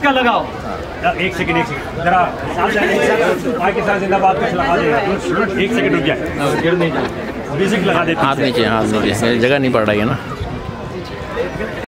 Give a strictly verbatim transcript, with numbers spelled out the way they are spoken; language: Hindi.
इसका लगाओ। एक सेकंड एक सेकंड जरा आगे साथ जिंदाबाद कुछ लगा देगा। एक सेकंड रुक जाए, गिर नहीं जाए। म्यूजिक लगा देते। हाथ नीचे, हाथ नीचे, जगह नहीं पड़ रही है ना।